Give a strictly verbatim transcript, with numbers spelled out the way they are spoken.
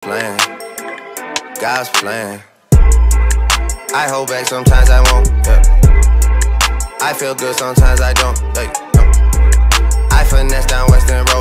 plan, God's plan. I hold back, sometimes I won't, yeah. I feel good, sometimes I don't, yeah. I finesse down Western Road.